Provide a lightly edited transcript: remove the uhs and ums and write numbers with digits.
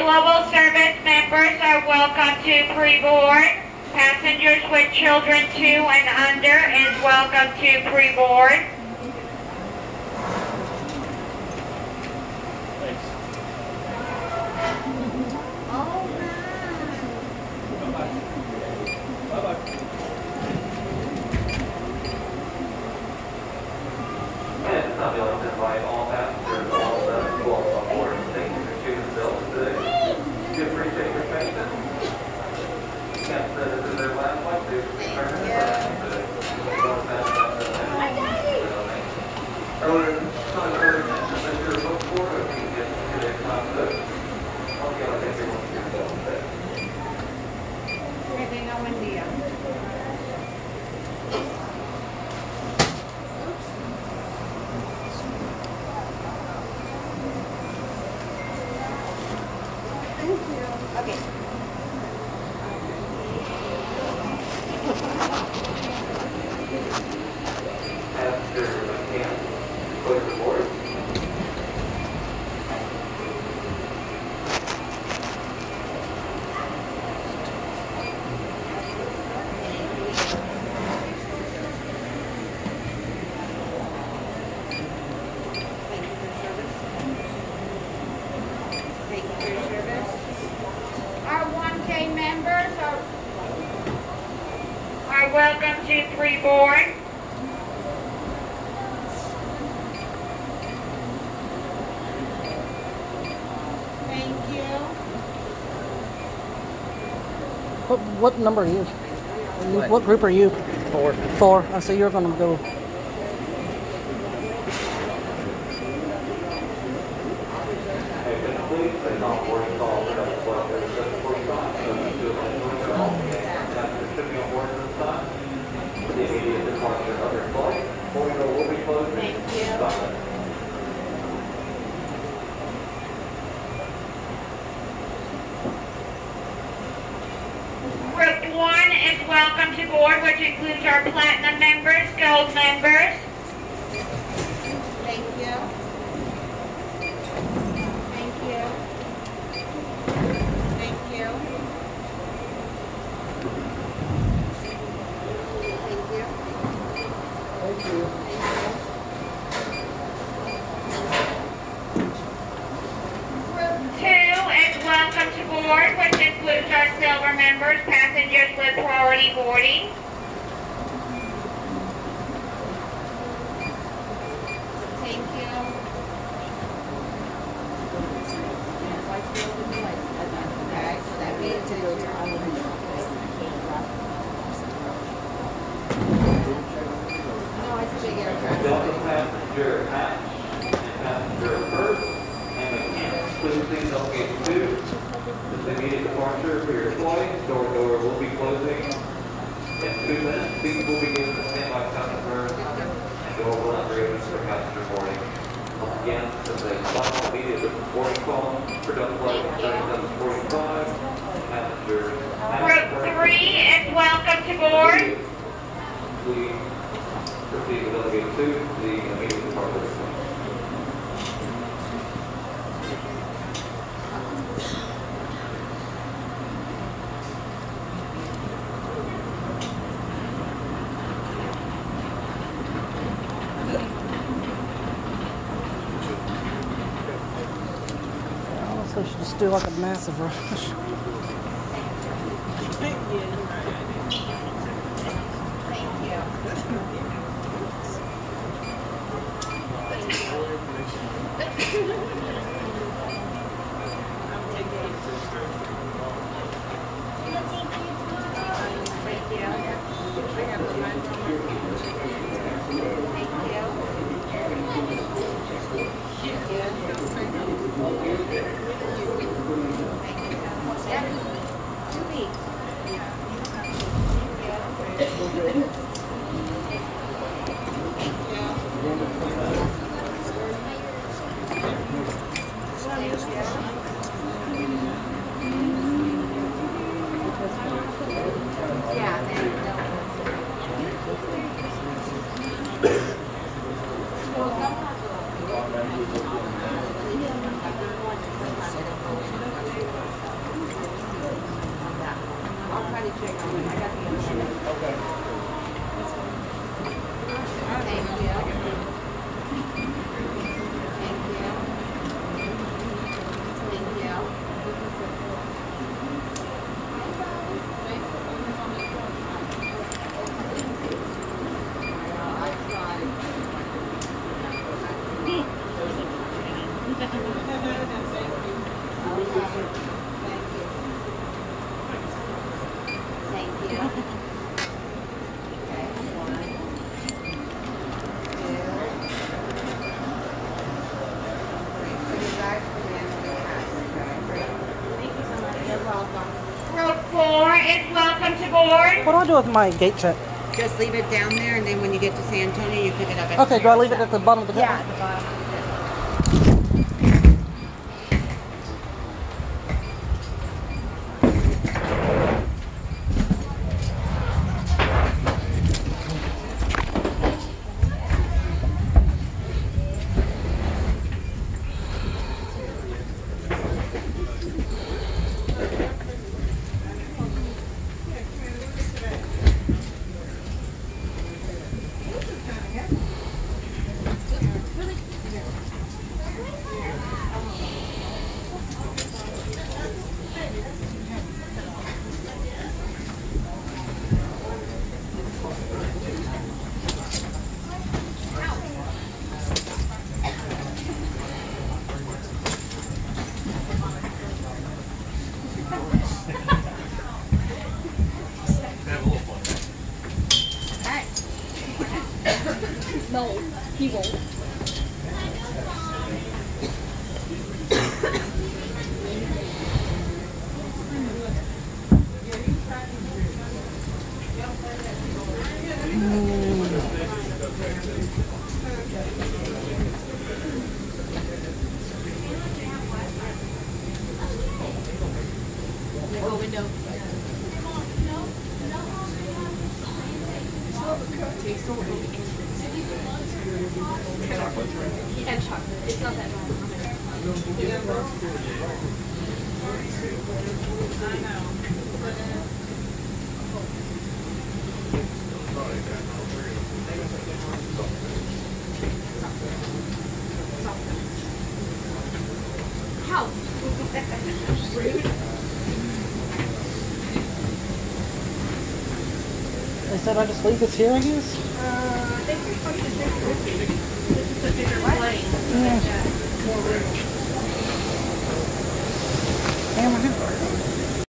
Global Service members are welcome to pre-board. Passengers with children 2 and under is welcome to pre-board. Welcome to pre-board. Thank you. What number are you? What group are you? 4. 4. Oh, so you're going to go. Group 1 is welcome to board, which includes our platinum members, gold members. Thank you. Thank you. Thank you. Thank you. Thank you. Group 2 is welcome to board, which includes our silver members, passengers with priority boarding. Thank you. Okay, so that means it goes no, it's a big aircraft. Delta passenger hatch and passenger first and mechanics, please don't get 2. This is immediate departure for your flight. Door will be closing in 2 minutes. Seats will be given to standby customers and door will not reopen for passenger boarding. Once again, this is a final immediate boarding call for Delta flight 3745. Passengers. Group 3 is welcome to board. Please proceed with Delegate 2 to the immediate departure. So we should just do like a massive rush. What do I do with my gate check? Just leave it down there, and then when you get to San Antonio, you pick it up. At Okay, do I leave it at the bottom of the Yeah, gate? at the bottom. No, he won't. Window. And chocolate. It's not that bad. How? They said I just leave this here, I guess?